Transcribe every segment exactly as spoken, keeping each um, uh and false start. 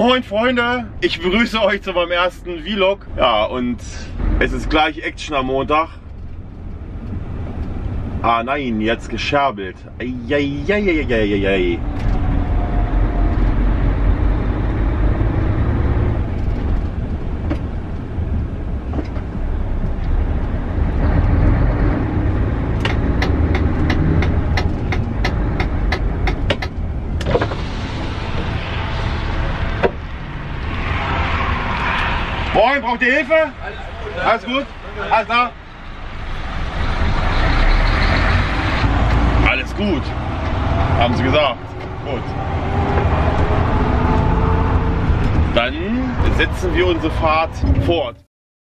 Moin Freunde, ich begrüße euch zu meinem ersten Vlog. Ja, und es ist gleich Action am Montag. Ah nein, jetzt gescherbelt. Eieieiei. Moin, braucht ihr Hilfe? Alles gut? Alles klar? Alles gut, haben sie gesagt. Gut. Dann setzen wir unsere Fahrt fort.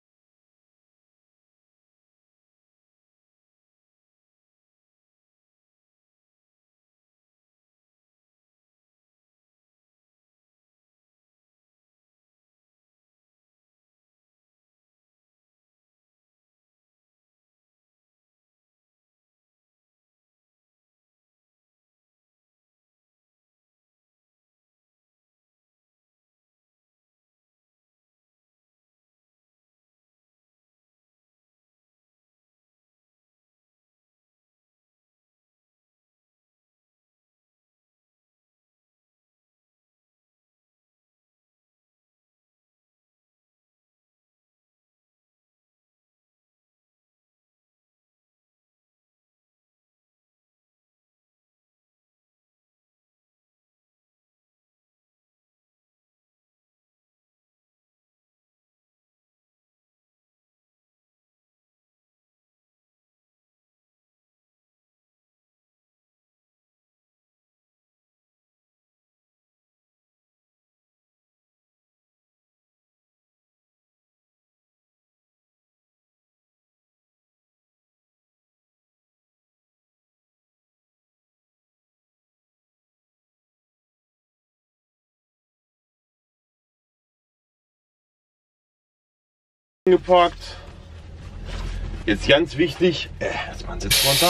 Geparkt. Jetzt ganz wichtig, äh, erstmal einen Sitz runter.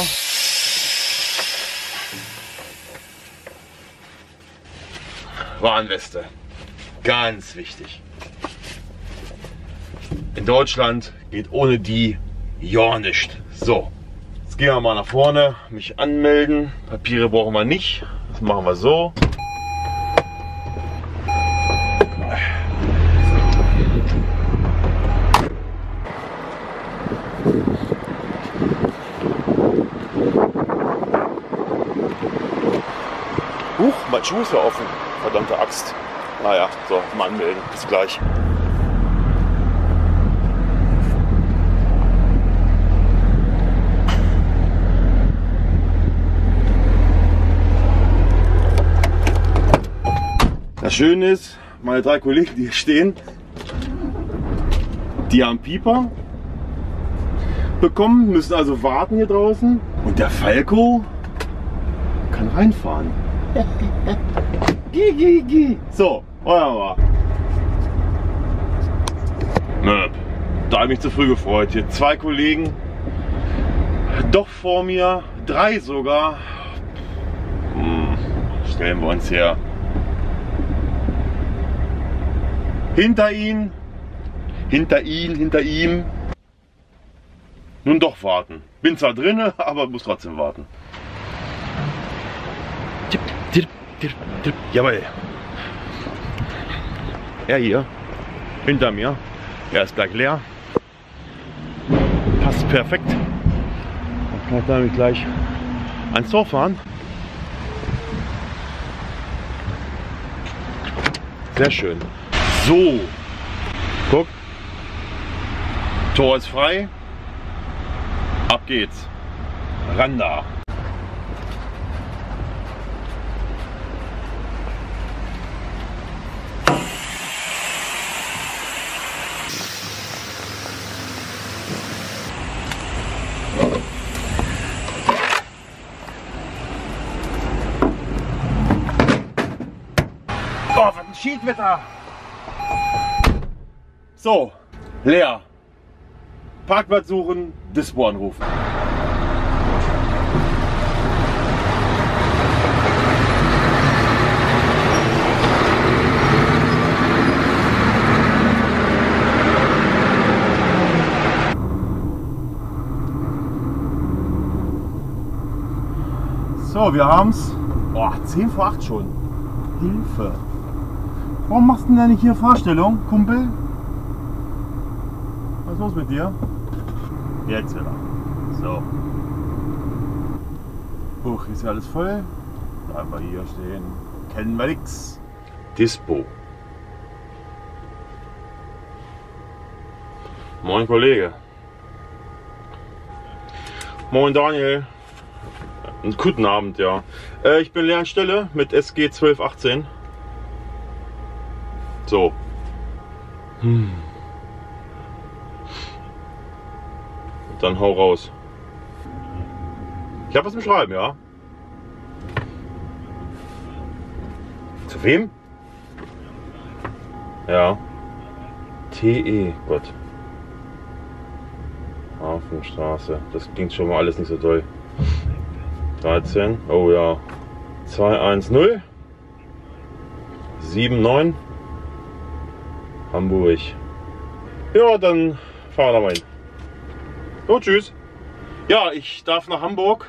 Warnweste. Ganz wichtig. In Deutschland geht ohne die ja nicht. So, jetzt gehen wir mal nach vorne, mich anmelden. Papiere brauchen wir nicht. Das machen wir so. Huch, mein Schuh ist ja offen. Verdammte Axt. Naja, so, mal anmelden. Bis gleich. Das Schöne ist, meine drei Kollegen, die hier stehen, die haben Pieper bekommen, müssen also warten hier draußen. Und der Falco kann reinfahren. Gi, gi, gi. So, wunderbar. Möp. Da habe ich mich zu früh gefreut. Hier zwei Kollegen, doch vor mir, drei sogar. Hm, stellen wir uns her. Hinter ihn, hinter ihn, hinter ihm. Nun doch warten. Bin zwar drinne, aber muss trotzdem warten. Jawohl. Er hier, hinter mir. Er ist gleich leer. Passt perfekt. Dann kann ich damit gleich ans Tor fahren. Sehr schön. So. Guck. Tor ist frei. Ab geht's. Ran da. Oh, was ein Schiedwetter! So, leer. Parkplatz suchen, Dispo anrufen. So, wir haben's. Boah, zehn vor acht schon. Hilfe. Warum machst du denn nicht hier Fahrstellung, Kumpel? Was ist los mit dir? Jetzt wieder. So. Huch, hier ist ja alles voll. Einfach hier stehen. Kennen wir nix. Dispo. Moin Kollege. Moin Daniel. Einen guten Abend, ja. Äh, ich bin Lernstelle mit S G zwölf achtzehn. So. Hm. Dann hau raus. Ich habe was im Schreiben, ja. Zu wem? Ja. T E, Gott. Hafenstraße. Das klingt schon mal alles nicht so toll. dreizehn. Oh ja. zwei eins null. sieben neun. Hamburg. Ja, dann fahren wir da mal hin. So, tschüss. Ja, ich darf nach Hamburg.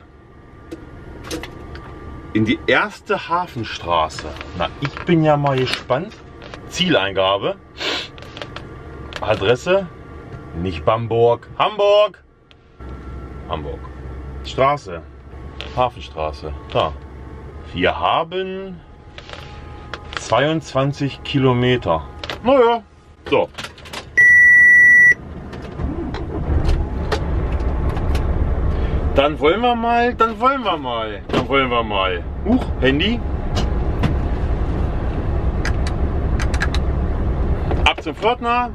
In die erste Hafenstraße. Na, ich bin ja mal gespannt. Zieleingabe. Adresse. Nicht Bamberg. Hamburg. Hamburg. Straße. Hafenstraße. Da. Wir haben zweiundzwanzig Kilometer. Naja. So. Dann wollen wir mal, dann wollen wir mal, dann wollen wir mal. Huch, Handy. Ab zum Pförtner.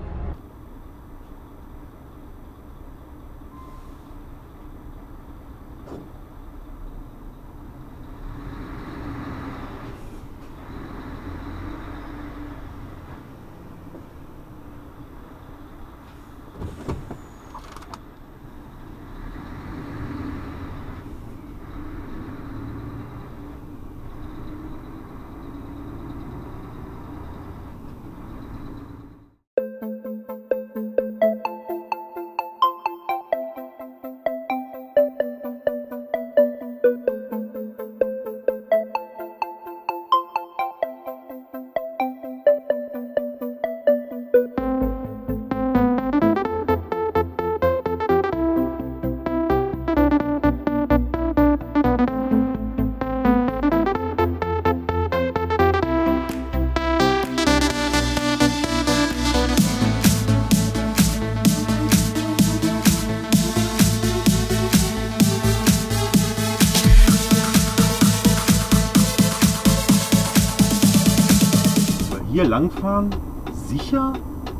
Hier langfahren? Sicher?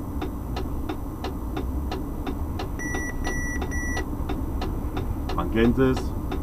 Man kennt es.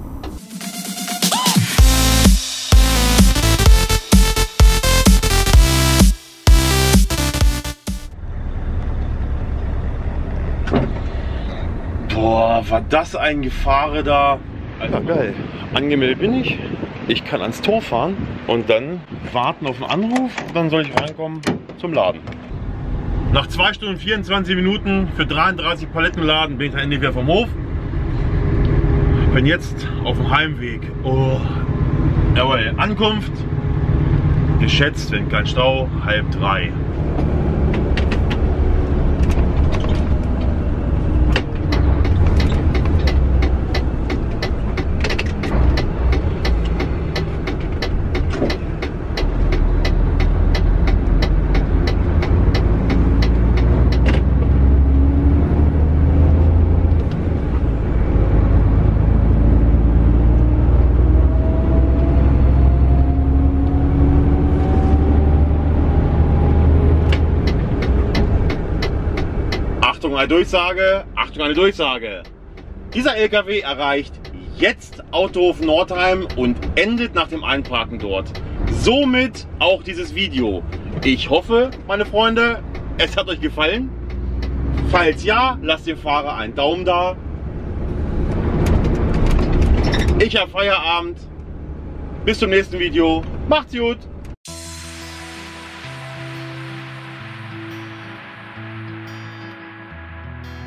Boah, war das ein Gefahre da. Alter, geil. Angemeldet bin ich. Ich kann ans Tor fahren und dann warten auf einen Anruf und dann soll ich reinkommen zum Laden. Nach zwei Stunden vierundzwanzig Minuten für dreiunddreißig Paletten laden bin ich dann endlich wieder vom Hof. Bin jetzt auf dem Heimweg. Oh. Jawohl, Ankunft geschätzt, wenn kein Stau, halb drei. Achtung, eine Durchsage, Achtung, eine Durchsage. Dieser L K W erreicht jetzt Autohof Nordheim und endet nach dem Einparken dort. Somit auch dieses Video. Ich hoffe, meine Freunde, es hat euch gefallen. Falls ja, lasst dem Fahrer einen Daumen da. Ich habe Feierabend. Bis zum nächsten Video. Macht's gut.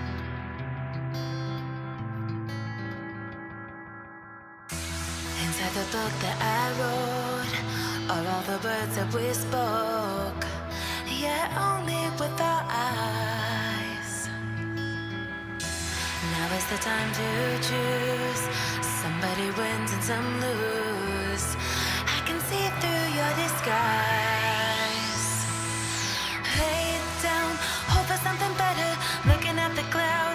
Inside the book that I wrote, or all the words that we spoke, yet only with our eyes. Now is the time to choose. Somebody wins and some lose. I can see through your disguise. Lay it down, hope for something better. Looking at the clouds.